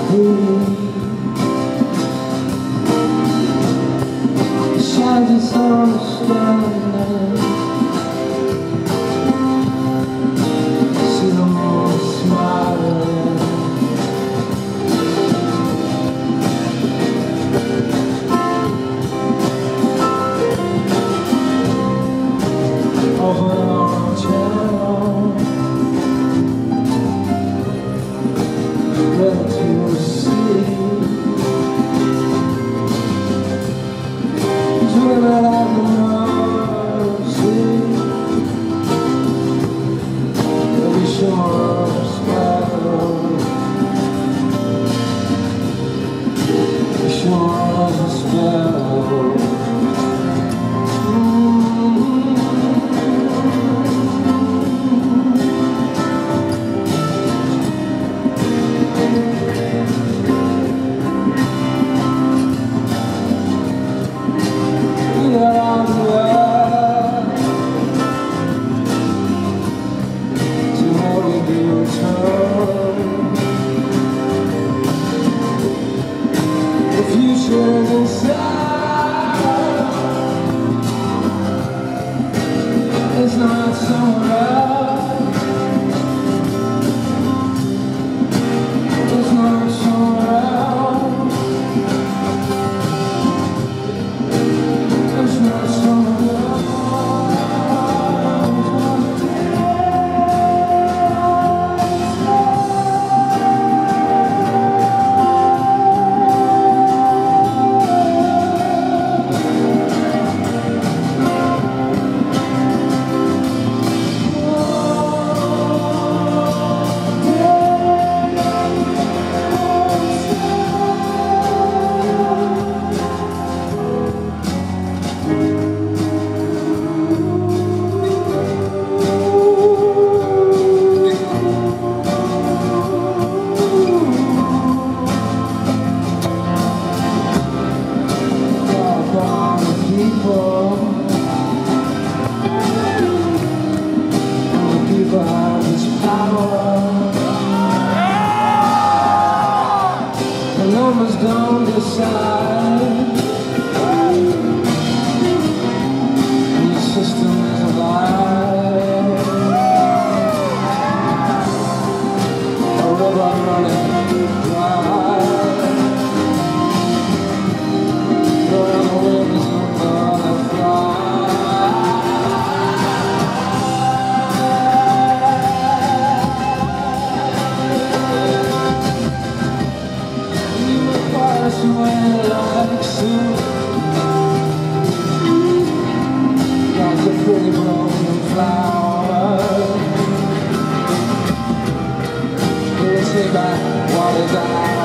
Shines on the sky. See the moon smiling. Over on the channel, ready to see. Dreaming out the mercy, every shore of a spell, every shore of a spell. The future's inside. It's not somewhere else. It's not somewhere else. It's not somewhere else. People have this power. The numbers don't decide. The system is a lie. A river running dry. Going on the wings of a butterfly. Like soup, like a pretty broken flower. We'll take back what is ours.